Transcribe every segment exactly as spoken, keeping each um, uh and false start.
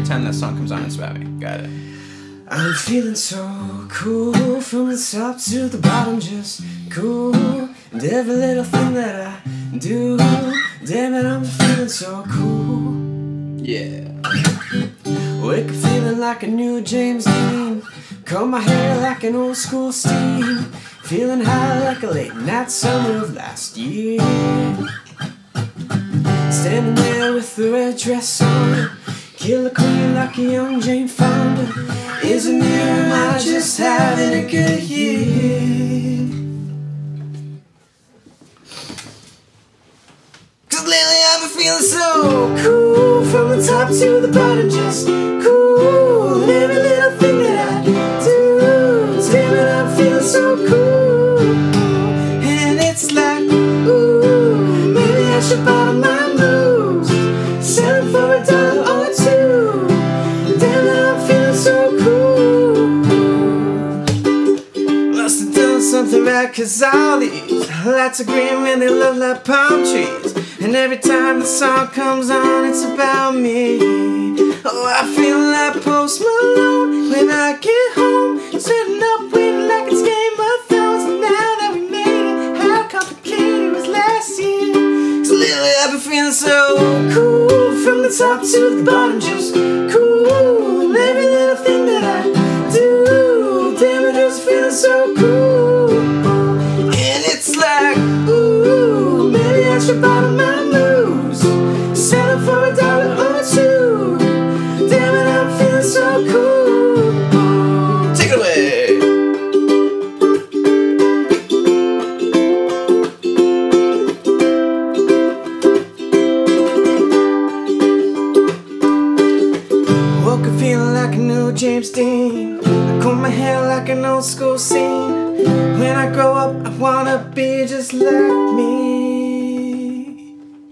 time that song comes on, it's about me. Got it. I'm feeling so cool, from the top to the bottom, just cool. And every little thing that I do, damn it, I'm feeling so cool. Yeah. Wake up feeling like a new James Dean, comb my hair like an old school steam, feeling high like a late night summer of last year. Standing there with the red dress on, killer queen like a young Jane Fonda. Isn't it, am I just having a good year? Cause lately I've been feeling so cool, from the top to the bottom, just cool. And every little thing that I do, damn it, I'm feeling so cool. And it's like, ooh, maybe I should bottom my moves, selling for a dollar or two. Damn it, I'm feeling so cool. Must have done something right, cause all these lights are green when they look like palm trees. And every time the song comes on, it's about me. Oh, I feel like Post Malone when I get home, sitting up waiting like it's Game of Thrones. And now that we made it, how complicated was last year? Cause lately I've been feeling so cool, from the top to the bottom, just cool. And every little thing that I do, damn it, just feeling so cool. And it's like, ooh, maybe I should bottom my moves, selling for a dollar or two. Damn it, I'm feeling so cool. Take it away. Woke up feeling like a new James Dean, I comb my hair like an old school scene. When I grow up, I wanna be just like me.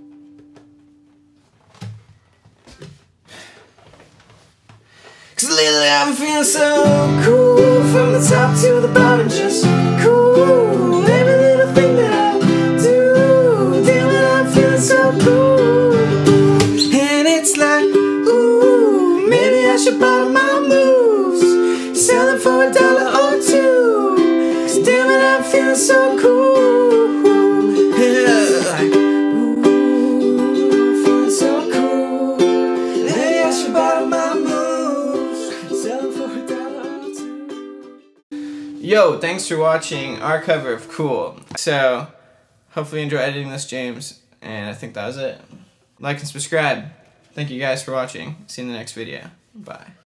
Cause lately I've been feeling so cool, from the top to the bottom, just cool. Every little thing that I do, damn it, I'm feeling so cool. And it's like, ooh, maybe I should bottom my moves, selling for a dollar or two. Cause damn it, I'm feeling so cool. Yeah. Like, ooh, I'm feeling so cool. Maybe I should bottom my moves, selling for a dollar or two. Yo, thanks for watching our cover of Cool. So, hopefully you enjoy editing this, James. And I think that was it. Like and subscribe. Thank you guys for watching. See you in the next video. Bye.